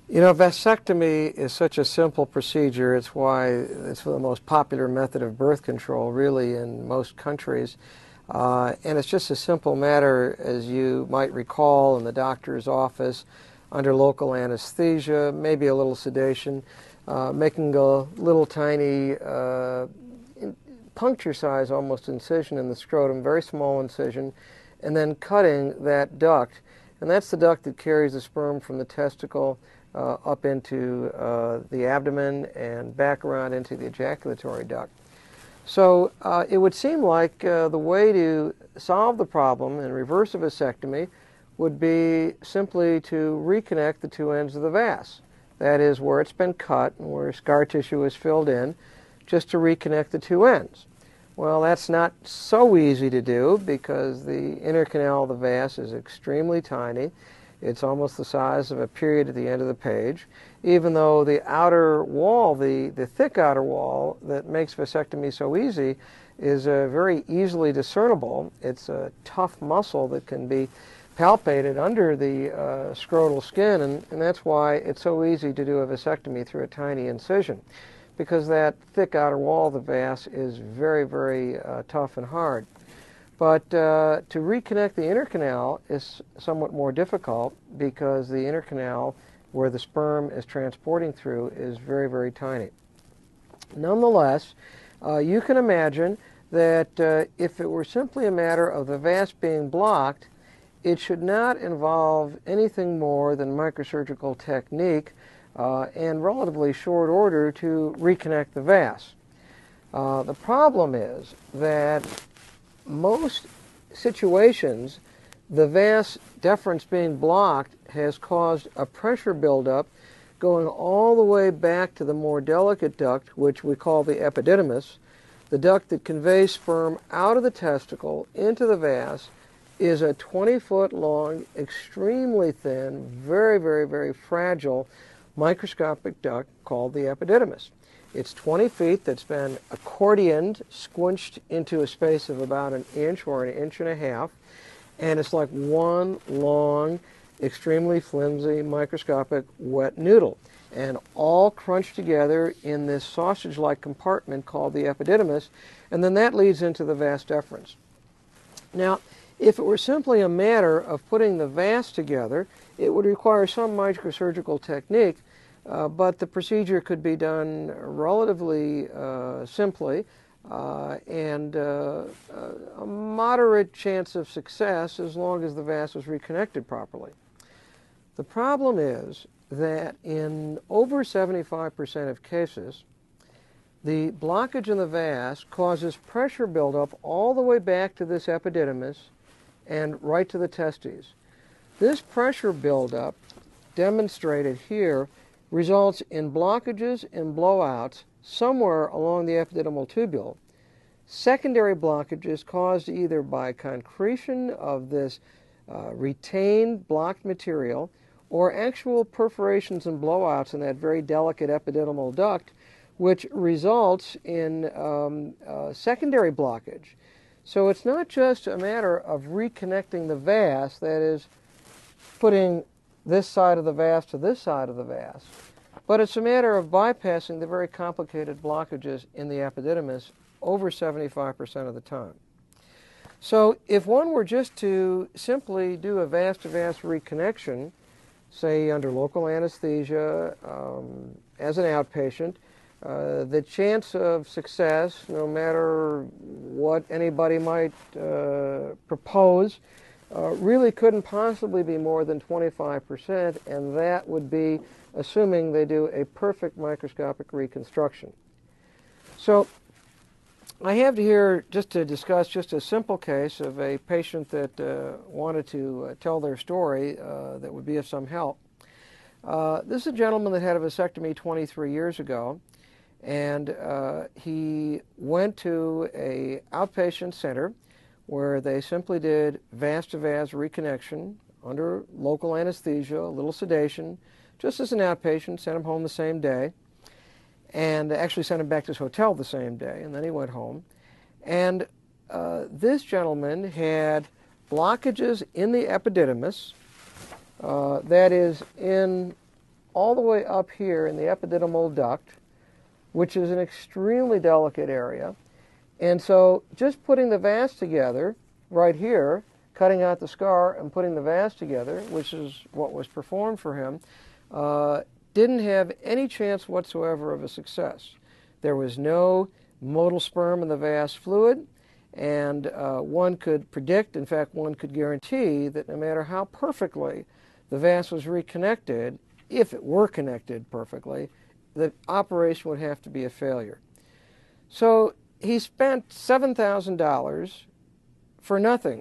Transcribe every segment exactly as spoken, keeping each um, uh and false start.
You know, vasectomy is such a simple procedure. It's why it's the most popular method of birth control, really, in most countries. Uh, and it's just a simple matter, as you might recall, in the doctor's office, under local anesthesia, maybe a little sedation, uh, making a little tiny uh, puncture-size almost incision in the scrotum, very small incision, and then cutting that duct. And that's the duct that carries the sperm from the testicle Uh, up into uh, the abdomen and back around into the ejaculatory duct. So uh, it would seem like uh, the way to solve the problem in reverse of vasectomy would be simply to reconnect the two ends of the vas. That is, where it's been cut and where scar tissue is filled in, just to reconnect the two ends. Well, that's not so easy to do because the inner canal of the vas is extremely tiny. It's almost the size of a period at the end of the page, even though the outer wall, the, the thick outer wall that makes vasectomy so easy is uh, very easily discernible. It's a tough muscle that can be palpated under the uh, scrotal skin, and, and that's why it's so easy to do a vasectomy through a tiny incision, because that thick outer wall of the vas is very, very uh, tough and hard. But uh, to reconnect the inner canal is somewhat more difficult because the inner canal, where the sperm is transporting through, is very, very tiny. Nonetheless, uh, you can imagine that uh, if it were simply a matter of the vas being blocked, it should not involve anything more than microsurgical technique uh, and relatively short order to reconnect the vas. Uh, the problem is that most situations, the vas deferens being blocked has caused a pressure buildup going all the way back to the more delicate duct, which we call the epididymis. The duct that conveys sperm out of the testicle into the vas is a twenty foot long, extremely thin, very, very, very fragile microscopic duct called the epididymis. It's twenty feet that's been accordioned, squinched into a space of about an inch or an inch and a half, and it's like one long, extremely flimsy, microscopic wet noodle, and all crunched together in this sausage-like compartment called the epididymis, and then that leads into the vas deferens. Now, if it were simply a matter of putting the vas together, it would require some microsurgical technique, Uh, but the procedure could be done relatively uh, simply uh, and uh, a moderate chance of success as long as the vas was reconnected properly. The problem is that in over seventy-five percent of cases, the blockage in the vas causes pressure buildup all the way back to this epididymis and right to the testes. This pressure buildup, demonstrated here, results in blockages and blowouts somewhere along the epididymal tubule. Secondary blockages caused either by concretion of this uh, retained blocked material or actual perforations and blowouts in that very delicate epididymal duct, which results in um, uh, secondary blockage. So it's not just a matter of reconnecting the vas, that is, putting this side of the vas to this side of the vas, but it's a matter of bypassing the very complicated blockages in the epididymis over seventy-five percent of the time. So if one were just to simply do a vas-to-vas reconnection, say under local anesthesia um, as an outpatient, uh, the chance of success, no matter what anybody might uh, propose, Uh, really couldn't possibly be more than twenty-five percent, and that would be assuming they do a perfect microscopic reconstruction. So I have here just to discuss just a simple case of a patient that uh, wanted to uh, tell their story uh, that would be of some help. Uh, this is a gentleman that had a vasectomy twenty-three years ago, and uh, he went to a outpatient center where they simply did vas-to-vas reconnection under local anesthesia, a little sedation, just as an outpatient, sent him home the same day, and actually sent him back to his hotel the same day, and then he went home. And uh, this gentleman had blockages in the epididymis, uh, that is, in all the way up here in the epididymal duct, which is an extremely delicate area. And so just putting the vas together right here, cutting out the scar and putting the vas together, which is what was performed for him, uh, didn't have any chance whatsoever of a success. There was no motile sperm in the vas fluid, and uh, one could predict, in fact, one could guarantee that no matter how perfectly the vas was reconnected, if it were connected perfectly, the operation would have to be a failure. So he spent seven thousand dollars for nothing.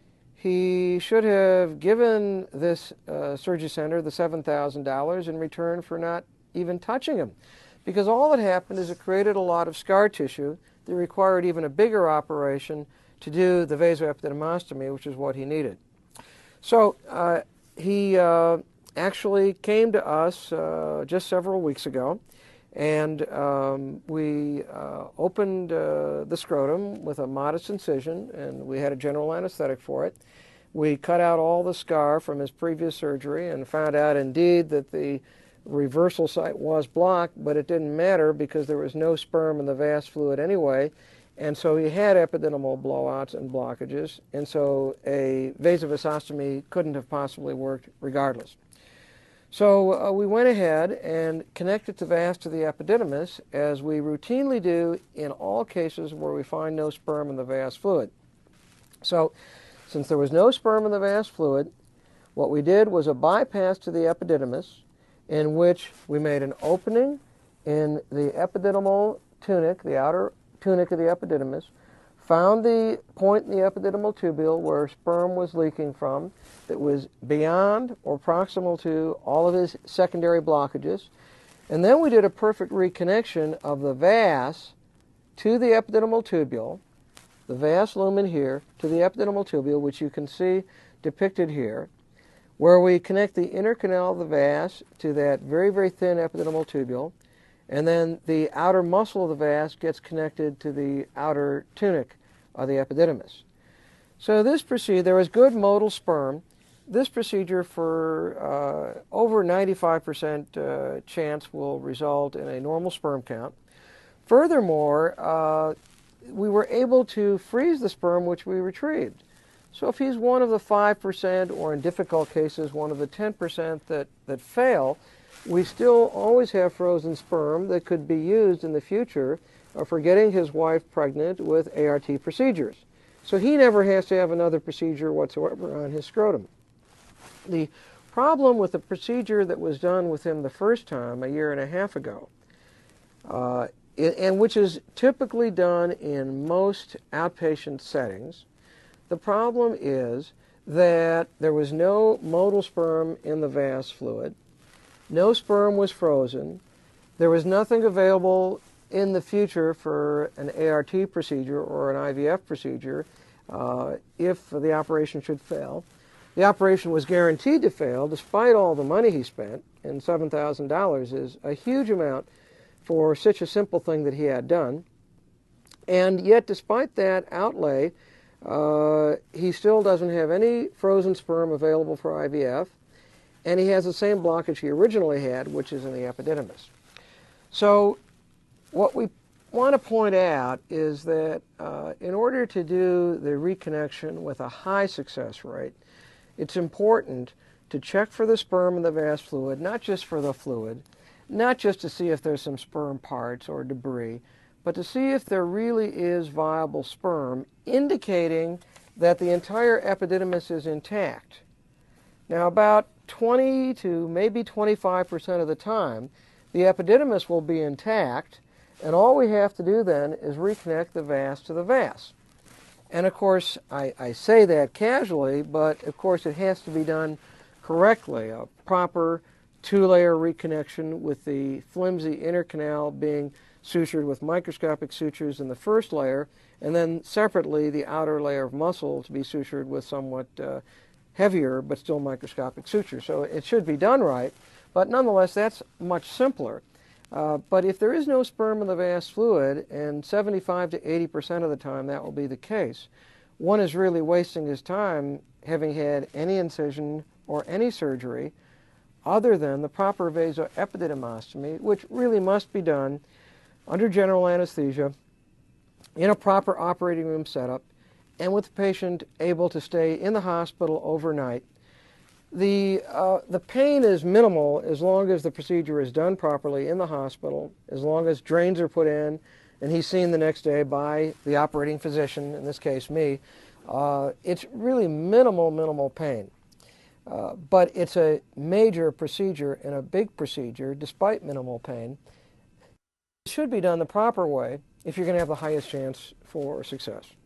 He should have given this uh, surgery center the seven thousand dollars in return for not even touching him, because all that happened is it created a lot of scar tissue that required even a bigger operation to do the vasoepididymostomy, which is what he needed. So uh, he uh, actually came to us uh, just several weeks ago, and um, we uh, opened uh, the scrotum with a modest incision, and we had a general anesthetic for it. We cut out all the scar from his previous surgery and found out indeed that the reversal site was blocked, but it didn't matter because there was no sperm in the vas fluid anyway, and so he had epididymal blowouts and blockages, and so a vasovasostomy couldn't have possibly worked regardless. So uh, we went ahead and connected the vas to the epididymis, as we routinely do in all cases where we find no sperm in the vas fluid. So since there was no sperm in the vas fluid, what we did was a bypass to the epididymis, in which we made an opening in the epididymal tunic, the outer tunic of the epididymis, found the point in the epididymal tubule where sperm was leaking from that was beyond or proximal to all of his secondary blockages, and then we did a perfect reconnection of the vas to the epididymal tubule, the vas lumen here to the epididymal tubule, which you can see depicted here, where we connect the inner canal of the vas to that very, very thin epididymal tubule, and then the outer muscle of the vas gets connected to the outer tunic of the epididymis. So this procedure, there was good motile sperm. This procedure, for uh, over ninety-five percent uh, chance, will result in a normal sperm count. Furthermore, uh, we were able to freeze the sperm which we retrieved. So if he's one of the five percent, or in difficult cases, one of the ten percent that, that fail, we still always have frozen sperm that could be used in the future uh, for getting his wife pregnant with A R T procedures. So he never has to have another procedure whatsoever on his scrotum. The problem with the procedure that was done with him the first time, a year and a half ago, uh, and which is typically done in most outpatient settings, the problem is that there was no motile sperm in the vas fluid, no sperm was frozen, there was nothing available in the future for an A R T procedure or an I V F procedure uh, if the operation should fail. The operation was guaranteed to fail despite all the money he spent, and seven thousand dollars is a huge amount for such a simple thing that he had done. And yet, despite that outlay, uh, he still doesn't have any frozen sperm available for I V F, and he has the same blockage he originally had, which is in the epididymis. So what we want to point out is that uh, in order to do the reconnection with a high success rate, it's important to check for the sperm in the vas fluid, not just for the fluid, not just to see if there's some sperm parts or debris, but to see if there really is viable sperm, indicating that the entire epididymis is intact. Now, about twenty to maybe twenty-five percent of the time, the epididymis will be intact, and all we have to do then is reconnect the vas to the vas. And of course, I, I say that casually, but of course it has to be done correctly. A proper two-layer reconnection with the flimsy inner canal being sutured with microscopic sutures in the first layer, and then separately the outer layer of muscle to be sutured with somewhat uh, heavier but still microscopic sutures. So it should be done right, but nonetheless that's much simpler. Uh, but if there is no sperm in the vas fluid, and seventy-five to eighty percent of the time that will be the case, one is really wasting his time having had any incision or any surgery other than the proper vasoepididymostomy, which really must be done under general anesthesia in a proper operating room setup and with the patient able to stay in the hospital overnight. The, uh, the pain is minimal as long as the procedure is done properly in the hospital, as long as drains are put in and he's seen the next day by the operating physician, in this case me. Uh, it's really minimal, minimal pain. Uh, but it's a major procedure and a big procedure despite minimal pain. It should be done the proper way if you're going to have the highest chance for success.